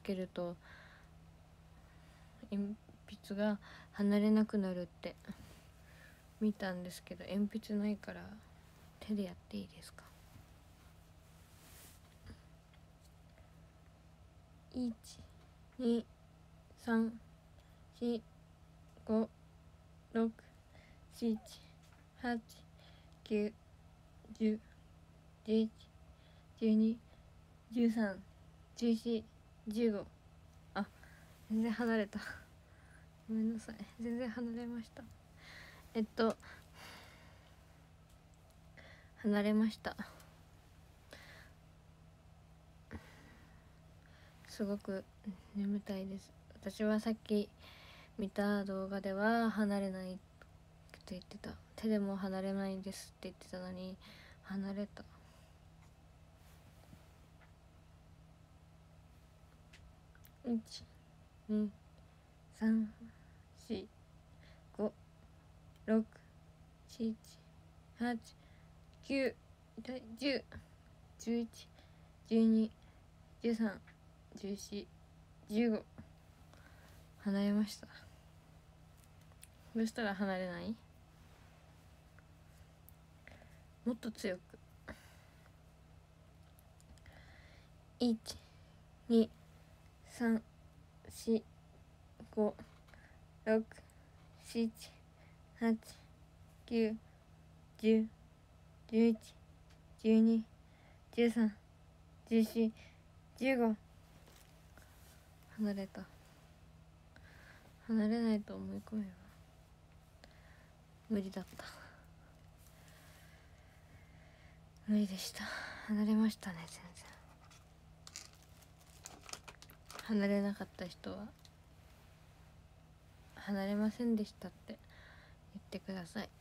けると鉛筆が離れなくなるって見たんですけど、鉛筆ないから手でやっていいですか。1、2、3、4、5、6、7、8、9、10、11、12、13、14、15。あ、全然離れた。ごめんなさい、全然離れました。離れました。すごく眠たいです。私はさっき見た動画では離れないって言ってた。手でも離れないですって言ってたのに離れた。1、2、3、4、5、6、7、8、9、10、11、12、13、14、15。離れました。どうしたら離れない？もっと強く。1、2、3、4、5、6、7、8、9、10、11、12、13、14、15。離れた。離れないと思い込めば無理だった。無理でした。離れましたね。全然離れなかった人は離れませんでしたって言ってください。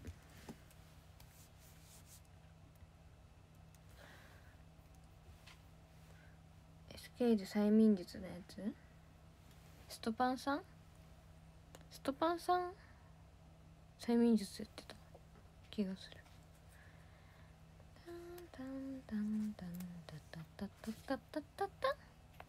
スケール催眠術のやつ、ストパンさん催眠術やってた気がする。タンタンタンタタタタタタタタ。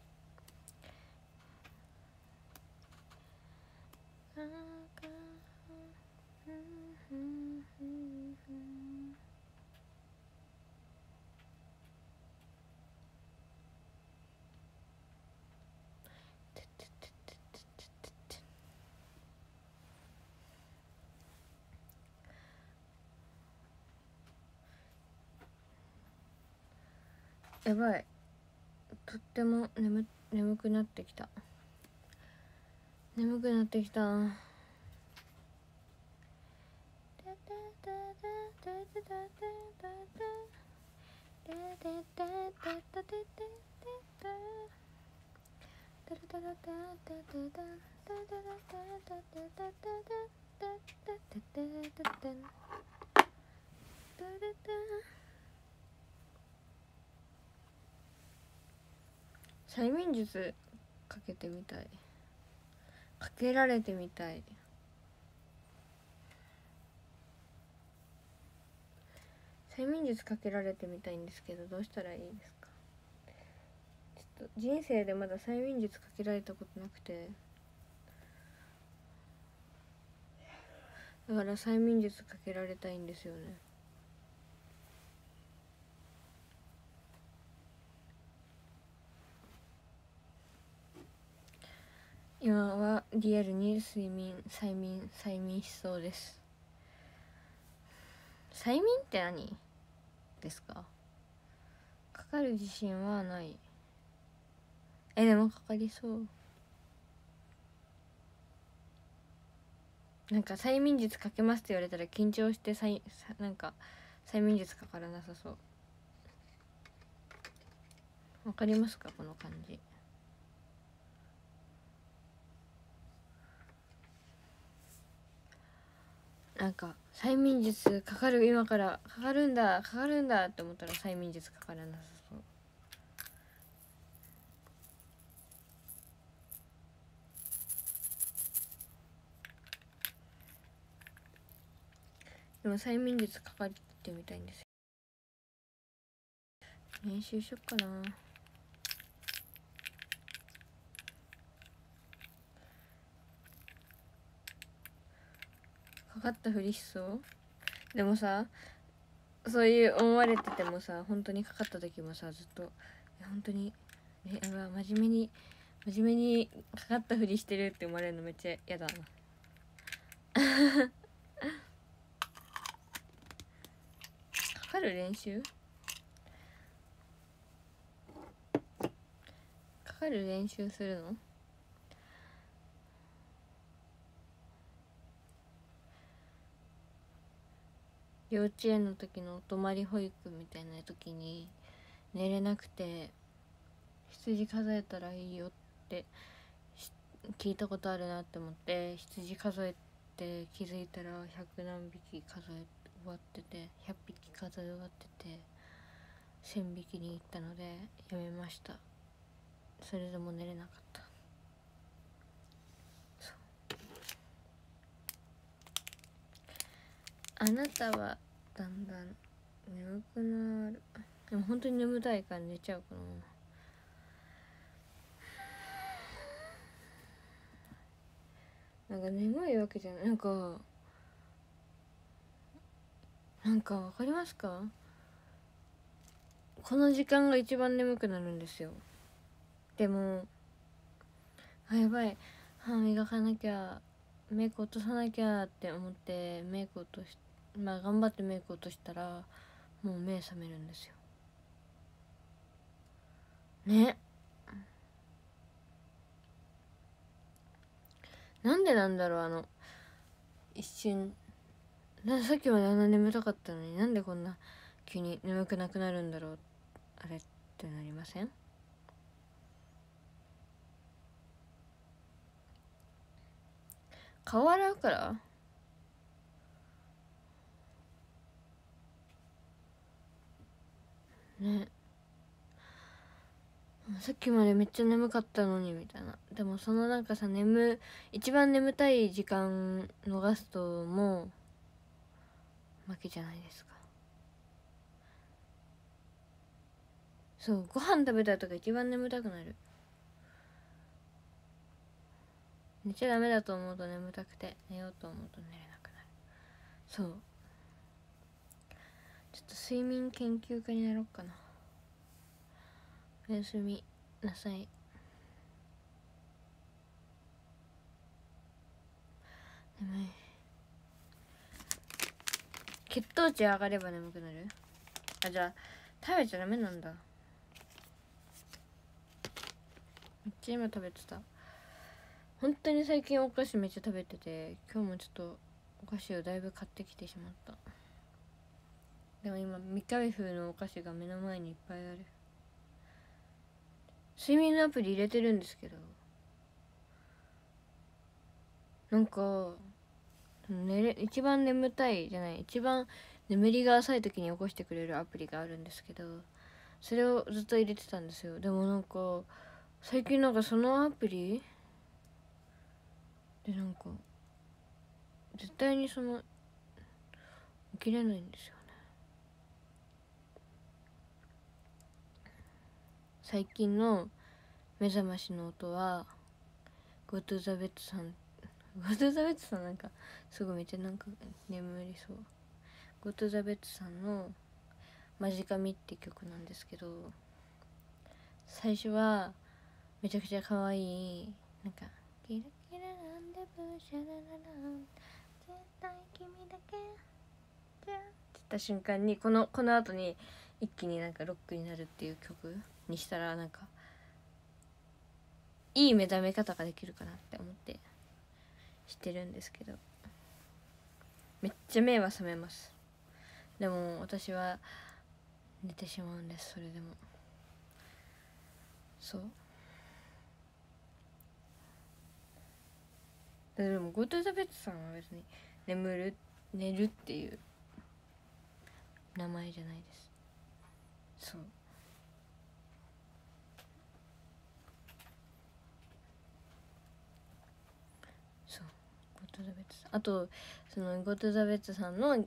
やばい、とっても眠くなってきた。眠くなってきた。催眠術かけてみたい。かけられてみたい。催眠術かけられてみたいんですけど、どうしたらいいですか？ちょっと人生でまだ催眠術かけられたことなくて、だから催眠術かけられたいんですよね。今はリアルに催眠しそうです。催眠って何ですか？かかる自信はない。でもかかりそう。なんか催眠術かけますって言われたら緊張してなんか催眠術かからなさそう。わかりますかこの感じ。なんか催眠術かかる、今からかかるんだって思ったら催眠術かからなさそう。でも催眠術かかってみたいんですよ。練習しよっかな。 かかったふりしそう。でもさ、そういう思われててもさ、本当にかかった時もさ、ずっと本当に真面目にかかったふりしてるって思われるのめっちゃ嫌だな。かかる練習するの？幼稚園の時のお泊まり保育みたいな時に寝れなくて羊数えたらいいよって聞いたことあるなって思って、羊数えて気づいたら100何匹数え終わってて、100匹数え終わってて1000匹に行ったのでやめました。それでも寝れなかった。あなたはだんだん眠くなる。でも本当に眠たいから寝ちゃうかな。なんか眠いわけじゃない。なんかわかりますか？この時間が一番眠くなるんですよ。でもやばい、歯磨かなきゃ、メイク落とさなきゃって思ってメイク落とし頑張ってメイク落としたらもう目覚めるんですよね。なんでなんだろう。一瞬さっきまであんな眠たかったのになんでこんな急に眠くなくなるんだろう、あれってなりません？顔洗うからね。さっきまでめっちゃ眠かったのにみたいな。でもそのなんかさ、一番眠たい時間逃すともう負けじゃないですか。そう、ご飯食べたとか一番眠たくなる。寝ちゃダメだと思うと眠たくて、寝ようと思うと寝れなくなる。そう、ちょっと睡眠研究家になろうかな。おやすみなさい。眠い。血糖値上がれば眠くなる？じゃあ食べちゃダメなんだ。めっちゃ今食べてた。本当に最近お菓子めっちゃ食べてて、今日もちょっとお菓子をだいぶ買ってきてしまった。でも今未開封のお菓子が目の前にいっぱいある。睡眠のアプリ入れてるんですけど、なんか一番眠たいじゃない、一番眠りが浅い時に起こしてくれるアプリがあるんですけど、それをずっと入れてたんですよ。でもなんか最近なんかそのアプリでなんか絶対に起きれないんですよね。最近の目覚ましの音はゴトゥザベッドさん。ゴトゥザベッドさんなんかすごいめっちゃなんか眠りそう。ゴトゥザベッドさんのマジカミって曲なんですけど、最初はめちゃくちゃ可愛いなんかキラキラランデブーシャラララン絶対君だけじゃって言った瞬間にこの後に一気になんかロックになるっていう曲にしたら、なんかいい目覚め方ができるかなって思ってしてるんですけど、めっちゃ目は覚めます。でも私は寝てしまうんです。それでもそうでもゴートゥザベッドさんは別に寝るっていう名前じゃないです。そうゴッド・ザ・ベッツさん、あとそのゴッド・ザ・ベッツさんの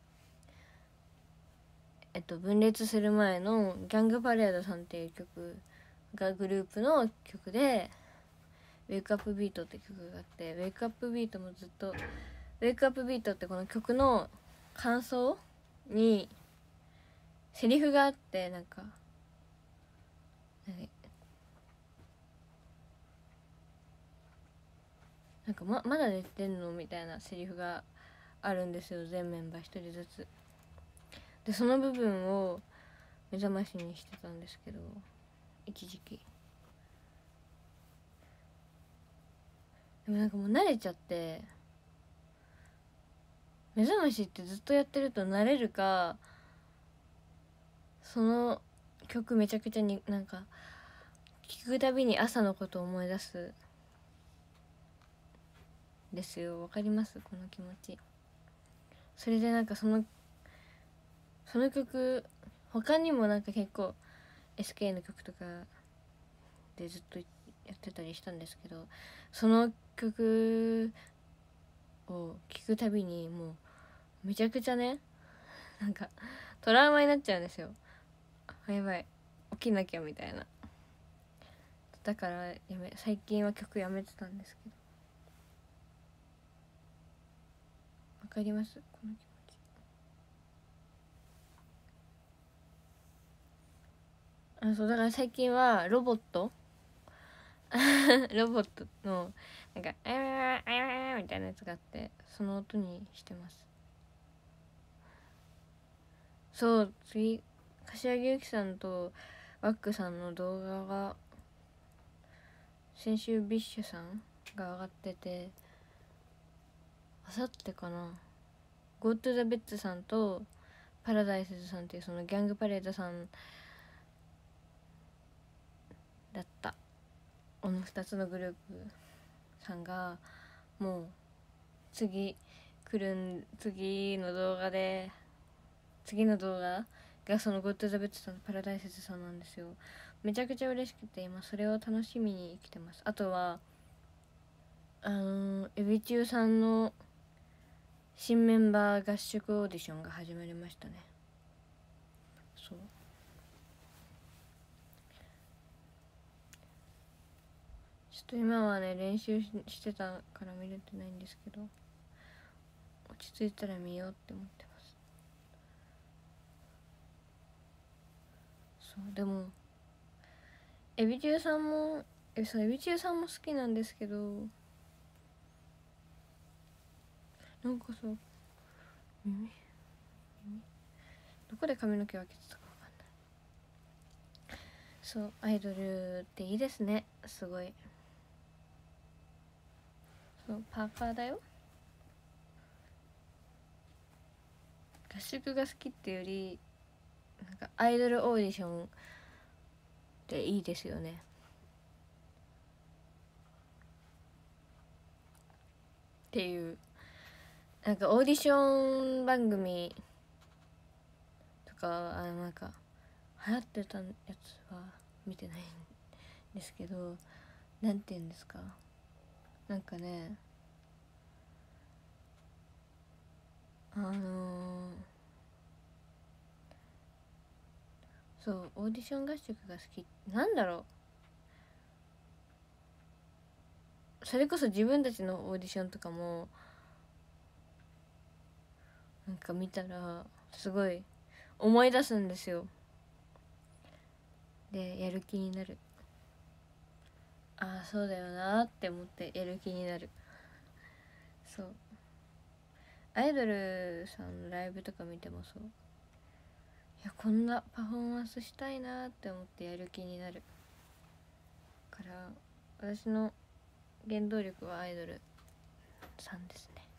分裂する前のギャング・パレードさんっていう曲がグループの曲でウェイクアップビートって曲があって、ウェイクアップビートもずっとウェイクアップビートってこの曲の感想にセリフがあって、なんかまだ寝てんのみたいなセリフがあるんですよ、全メンバー一人ずつで。その部分を目覚ましにしてたんですけど、一時期。でもなんかもう慣れちゃって、目覚ましってずっとやってると慣れるか、その曲めちゃくちゃになんか聞くたびに朝のことを思い出すですよ。わかります？この気持ち。それでなんかその曲、他にもなんか結構 SK の曲とかでずっとやってたりしたんですけど、その曲を聴くたびにもうめちゃくちゃね、なんかトラウマになっちゃうんですよ。やばい、起きなきゃみたいな。だから最近は曲やめてたんですけど。わかります？この気持ち。そうだから最近はロボットのなんかあやあやみたいなやつがあって、その音にしてます。そう、次柏木由紀さんとワックさんの動画が先週ビッシュさんが上がってて、あさってかな、Go to the Bets さんとパラダイスズさんっていうそのギャングパレードさんだったこの2つのグループさんがもう次の動画で、次の動画がそのゴッド・ザ・ベッツさんのパラダイスズさんなんですよ。めちゃくちゃ嬉しくて今それを楽しみに生きてます。あとはエビチューさんの新メンバー合宿オーディションが始まりましたね。そう、ちょっと今はね練習してたから見れてないんですけど、落ち着いたら見ようって思ってます。そうでもエビチューさんもエビチューさんも好きなんですけど、なんかさ、どこで髪の毛分けてたか分かんない。そう、アイドルっていいですね。すごい。そう、パーカーだよ。合宿が好きっていうよりなんかアイドルオーディションっていいですよね。っていう、なんかオーディション番組とかなんか流行ってたやつは見てないんですけど、なんて言うんですか、なんかね、そうオーディション合宿が好きなんだろう。それこそ自分たちのオーディションとかもなんか見たらすごい思い出すんですよ。でやる気になる。ああそうだよなって思ってやる気になる。そう、アイドルさんのライブとか見てもそう、いやこんなパフォーマンスしたいなって思ってやる気になるから私の原動力はアイドルさんですね。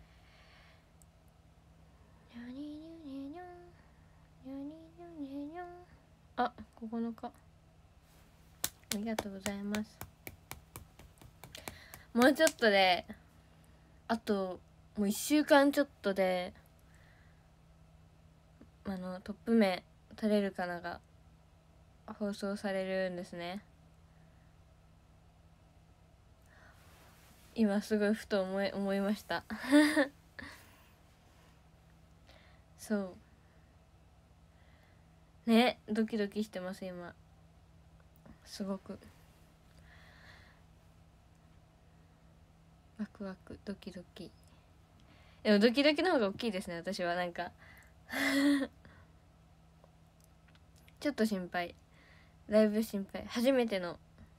あ、9日ありがとうございます。もうちょっとであともう1週間ちょっとでトップ名取れるかなが放送されるんですね。今すごいふと思いましたそうね、ドキドキしてます今すごく。ワクワクドキドキ。 でもドキドキの方が大きいですね、私は。なんかちょっと心配、だいぶ心配。初めての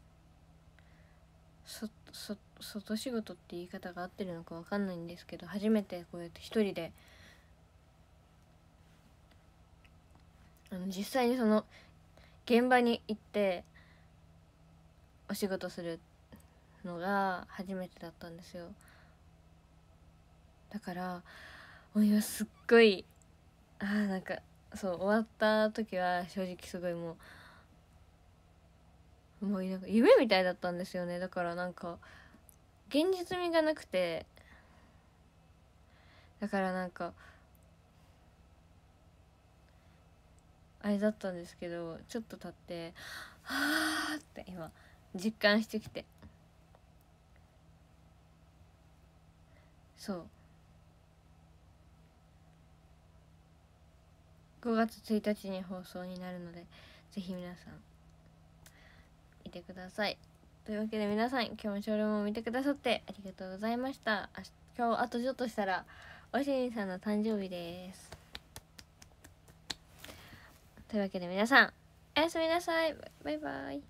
外仕事って言い方が合ってるのか分かんないんですけど、初めてこうやって一人で実際にその現場に行ってお仕事するのが初めてだったんですよ。だからもう今すっごいなんかそう終わった時は正直すごいもうなんか夢みたいだったんですよね。だからなんか現実味がなくて、だからなんかあれだったんですけど、ちょっと経ってはーって今実感してきて、そう5月1日に放送になるので、ぜひ皆さん見てください。というわけで皆さん、今日もショールームを見てくださってありがとうございました。今日あとちょっとしたらおしりんさんの誕生日です。というわけで皆さん、おやすみなさい。バイバイ。